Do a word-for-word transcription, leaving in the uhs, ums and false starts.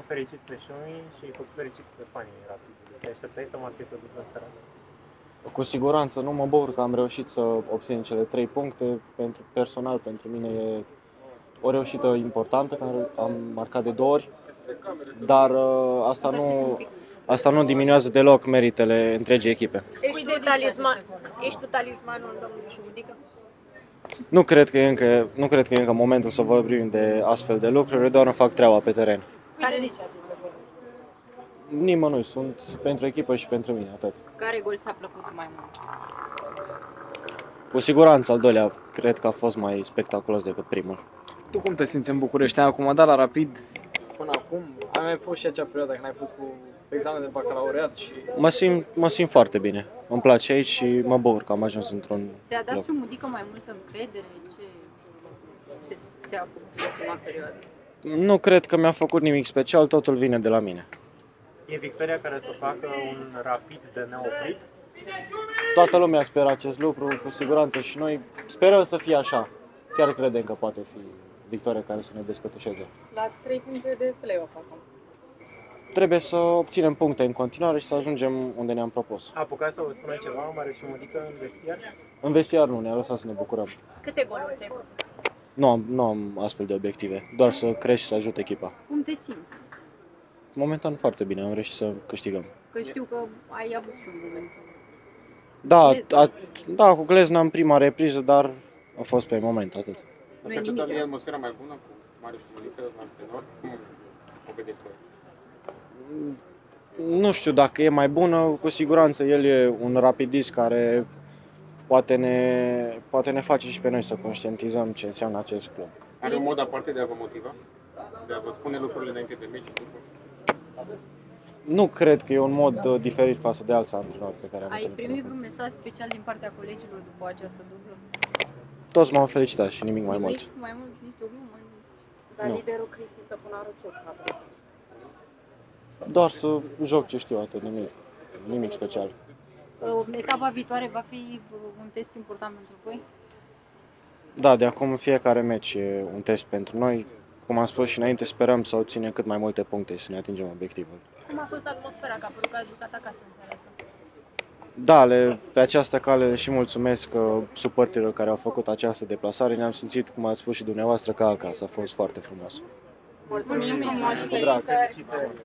făcut fericit pe Șumi și ai făcut fericit pe fanii Rapidului. Te așteptai să marchezi o dublă în seara asta? Cu siguranță nu, mă bucur că am reușit să obțin cele trei puncte. Pentru personal, pentru mine e o reușită importantă, că am marcat de două ori, dar uh, asta nu, asta nu diminuează deloc meritele întregii echipe. Ești tu, talisman, ești tu talismanul domnului Șumudică? Nu cred că e încă, nu cred că e încă momentul să vorbim de astfel de lucruri, doar îmi fac treaba pe teren. Care zice aceste goluri? Nimănui, sunt pentru echipă și pentru mine, atât. Care gol ți-a plăcut mai mult? Cu siguranță al doilea, cred că a fost mai spectaculos decât primul. Tu cum te simți în București? Ai acomodat la Rapid până acum? Ai mai fost și acea perioadă când ai fost cu examen de bacalaureat și... Mă simt, mă simt foarte bine. Îmi place aici și mă bucur că am ajuns într-un Ți-a dat loc. Șumudică mai multă încredere? Ce ți-a făcut în ultima perioadă? Nu cred că mi-a făcut nimic special, totul vine de la mine. E victoria care să facă un Rapid de neoprit? Toată lumea speră acest lucru, cu siguranță și noi sperăm să fie așa. Chiar credem că poate fi victoria care să ne descătușeze. La trei puncte de play-off acum. Trebuie să obținem puncte în continuare și să ajungem unde ne-am propus. Apucați să vă spună ceva, Marius Șumudică în vestiar? În vestiar nu, ne-a lăsat să ne bucurăm. Câte goluri ți-ai propus? Nu am, nu am astfel de obiective, doar să crești și să ajut echipa. Cum te simți? Momentan foarte bine, am reușit să câștigăm. Că știu că ai avut și un moment. Da, a, da, cu Glezna în prima repriză, dar a fost pe moment, atât. Nu e Pe total, nimic. e atmosfera mai bună cu Marius Șumudică, antrenor? Cum o vedeți voi? Nu știu dacă e mai bună, cu siguranță el e un rapidist care poate ne, poate ne face și pe noi să conștientizăm ce înseamnă acest club. Are un mod aparte de a vă motiva? De a vă spune lucrurile înainte de meci și după? Nu cred că e un mod uh, diferit față de alți antrenori pe care am Ai întâlnit. primit vreun mesaj special din partea colegilor după această dublă? Toți m-au felicitat și nimic mai mult. Nimic mai mult, nici o glumă, nici... Dar Nu. liderul Cristi Săpunaru ce sfat este? Doar să joc ce știu, atât, nimic, nimic special. Etapa viitoare va fi un test important pentru voi? Da, de acum fiecare meci e un test pentru noi. Cum am spus și înainte, sperăm să obținem cât mai multe puncte și să ne atingem obiectivul. Cum a fost atmosfera? Că a părut că a jucat acasă în seara asta. Da, le, pe această cale și mulțumesc uh, suporterilor care au făcut această deplasare. Ne-am simțit, cum ați spus și dumneavoastră, ca acasă. A fost foarte frumos. Mulțumim frumos și Cu drag. felicitări!